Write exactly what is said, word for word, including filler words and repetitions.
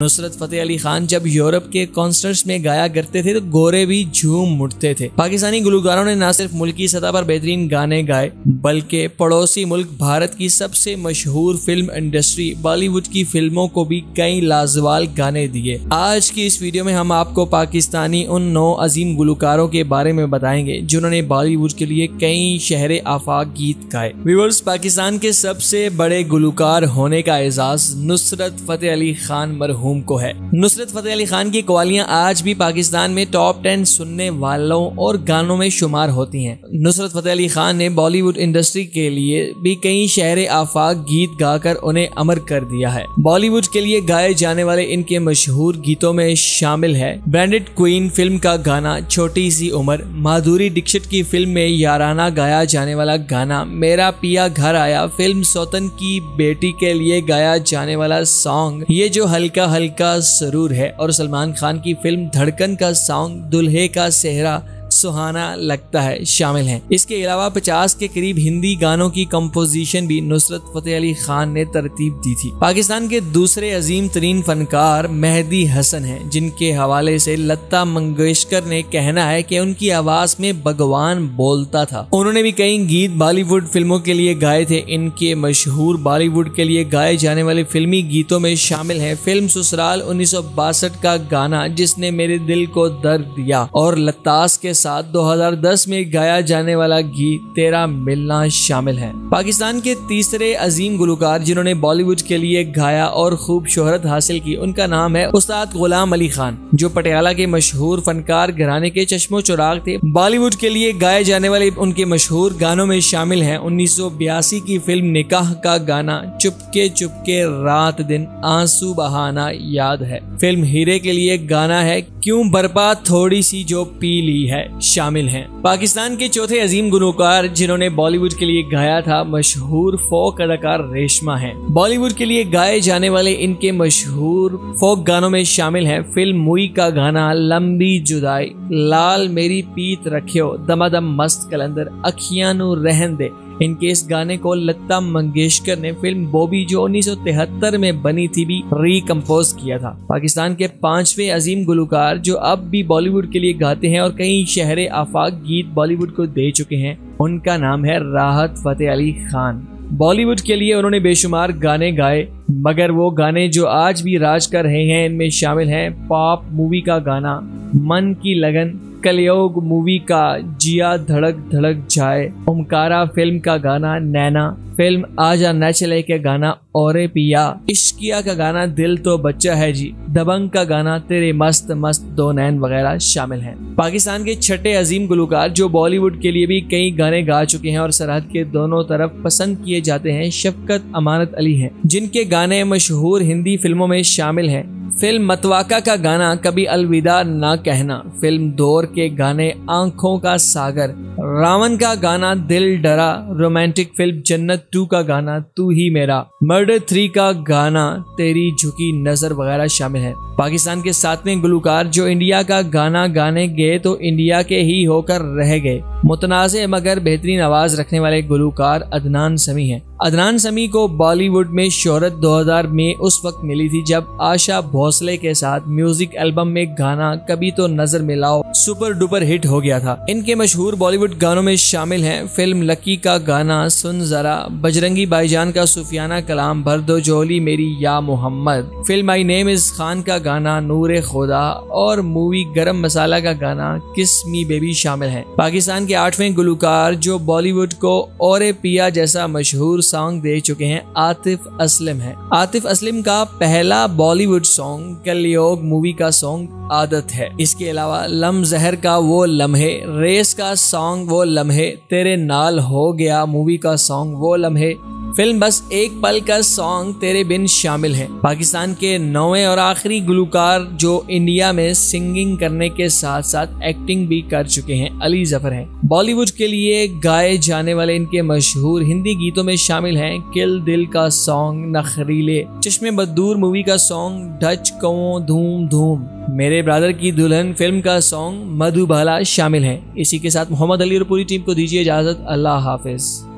नुसरत फतेह अली खान जब यूरोप के कॉन्सर्ट्स में गाया करते थे तो गोरे भी झूम उठते थे। पाकिस्तानी गुलकारों ने न सिर्फ मुल्की सतह पर बेहतरीन गाने गाए बल्कि पड़ोसी मुल्क भारत की सबसे मशहूर फिल्म इंडस्ट्री बॉलीवुड की फिल्मों को भी कई लाजवाल गाने दिए। आज की इस वीडियो में हम आपको पाकिस्तानी उन नौ अजीम गुलकारों के बारे में बताएंगे जिन्होंने बॉलीवुड के लिए कई शहरे आफाक गीत गाए। व्यूअर्स, पाकिस्तान के सबसे बड़े गुलकार होने का एजाज नुसरत फतेह अली खान मरहूम को है। नुसरत फतेह अली खान की कवालियां आज भी पाकिस्तान में टॉप टेन सुनने वालों और गानों में शुमार होती हैं। नुसरत फतेह अली खान ने बॉलीवुड इंडस्ट्री के लिए भी कई शहरे आफाक गीत गाकर उन्हें अमर कर दिया है। बॉलीवुड के लिए गाए जाने वाले इनके मशहूर गीतों में शामिल है ब्रांडेड क्वीन फिल्म का गाना छोटी सी उम्र, माधुरी दीक्षित की फिल्म में याराना गाया जाने वाला गाना मेरा पिया घर आया, फिल्म सौतन की बेटी के लिए गाया जाने वाला सॉन्ग ये जो हल्का हल्का सरूर है, और सलमान खान की फिल्म धड़कन का सॉन्ग दुल्हे का सेहरा सुहाना लगता है शामिल हैं। इसके अलावा पचास के करीब हिंदी गानों की कंपोजिशन भी नुसरत फतेह अली खान ने तरतीब दी थी। पाकिस्तान के दूसरे अजीम तरीन फनकार मेहदी हसन हैं, जिनके हवाले से लता मंगेशकर ने कहना है कि उनकी आवाज में भगवान बोलता था। उन्होंने भी कई गीत बॉलीवुड फिल्मों के लिए गाए थे। इनके मशहूर बॉलीवुड के लिए गाए जाने वाले फिल्मी गीतों में शामिल है फिल्म ससुराल उन्नीस सौ बासठ का गाना जिसने मेरे दिल को दर्द दिया, और लतास के साथ दो हज़ार दस में गाया जाने वाला गीत तेरा मिलना शामिल है। पाकिस्तान के तीसरे अजीम गुलकार जिन्होंने बॉलीवुड के लिए गाया और खूब शोहरत हासिल की, उनका नाम है उस्ताद गुलाम अली खान, जो पटियाला के मशहूर फनकार घराने के चश्मो चिराग थे। बॉलीवुड के लिए गाए जाने वाले उनके मशहूर गानों में शामिल हैं उन्नीस सौ बयासी की फिल्म निकाह का गाना चुपके चुपके रात दिन आंसू बहाना याद है, फिल्म हीरे के लिए गाना है क्यों बर्पा थोड़ी सी जो पी ली है शामिल हैं। पाकिस्तान के चौथे अजीम गुलकार जिन्होंने बॉलीवुड के लिए गाया था मशहूर फोक अदाकार रेशमा हैं। बॉलीवुड के लिए गाए जाने वाले इनके मशहूर फोक गानों में शामिल हैं फिल्म मुई का गाना लंबी जुदाई, लाल मेरी पीत रखियो, दमादम मस्त कलंदर, अखियां नू रहन दे। इनके इस गाने को लता मंगेशकर ने फिल्म बॉबी जो उन्नीस सौ तिहत्तर में बनी थी भी रीकम्पोज किया था। पाकिस्तान के पांचवें अजीम गुलकार जो अब भी बॉलीवुड के लिए गाते हैं और कई शहरे आफाक गीत बॉलीवुड को दे चुके हैं, उनका नाम है राहत फतेह अली खान। बॉलीवुड के लिए उन्होंने बेशुमार गाने गाए, मगर वो गाने जो आज भी राज कर रहे हैं इनमें शामिल हैं पॉप मूवी का गाना मन की लगन, कलयुग मूवी का जिया धड़क धड़क जाए, ओमकारा फिल्म का गाना नैना, फिल्म आजा न चले के गाना औरे पिया, इश्किया का गाना दिल तो बच्चा है जी, दबंग का गाना तेरे मस्त मस्त दो नैन वगैरह शामिल हैं। पाकिस्तान के छठे अजीम गुलकार जो बॉलीवुड के लिए भी कई गाने गा चुके हैं और सरहद के दोनों तरफ पसंद किए जाते हैं शफकत अमानत अली हैं, जिनके गाने मशहूर हिंदी फिल्मों में शामिल हैं फिल्म मतवाका का गाना कभी अलविदा ना कहना, फिल्म दौर के गाने आंखों का सागर, रावण का गाना दिल डरा, रोमांटिक फिल्म जन्नत टू का गाना तू ही मेरा, मर्डर थ्री का गाना तेरी झुकी नजर वगैरह शामिल है। पाकिस्तान के सातवें गुलकार जो इंडिया का गाना गाने गए तो इंडिया के ही होकर रह गए, मुतनाज़े मगर बेहतरीन आवाज रखने वाले गुलकार अदनान समी हैं। अदनान समी को बॉलीवुड में शोहरत दो हज़ार में उस वक्त मिली थी जब आशा भोसले के साथ म्यूजिक एल्बम में गाना कभी तो नजर मिलाओ सुपर डुपर हिट हो गया था। इनके मशहूर बॉलीवुड गानों में शामिल हैं फिल्म लकी का गाना सुन जरा, बजरंगी भाईजान का सूफियाना कलाम भर दो जोली मेरी या Mohammad, film my name is Khan का गाना नूरे खुदा, और मूवी गरम मसाला का गाना किस मी बेबी शामिल हैं। पाकिस्तान के आठवें गुलकार जो बॉलीवुड को औरे पिया जैसा मशहूर सॉन्ग दे चुके हैं आतिफ असलम है। आतिफ असलम का पहला बॉलीवुड सॉन्ग कलयुग मूवी का सॉन्ग आदत है। इसके अलावा लम जहर का वो लम्हे, रेस का सॉन्ग वो लम्हे, तेरे नाल हो गया मूवी का सॉन्ग वो लम्हे, फिल्म बस एक पल का सॉन्ग तेरे बिन शामिल है। पाकिस्तान के नौवें और आखिरी गुलकार जो इंडिया में सिंगिंग करने के साथ साथ एक्टिंग भी कर चुके हैं अली जफर हैं। बॉलीवुड के लिए गाए जाने वाले इनके मशहूर हिंदी गीतों में शामिल हैं किल दिल का सॉन्ग, नखरीले, चश्मे बदूर मूवी का सॉन्ग डच कवो धूम धूम, मेरे ब्रदर की दुल्हन फिल्म का सॉन्ग मधुबाला शामिल हैं। इसी के साथ मोहम्मद अली और पूरी टीम को दीजिए इजाजत। अल्लाह हाफिज।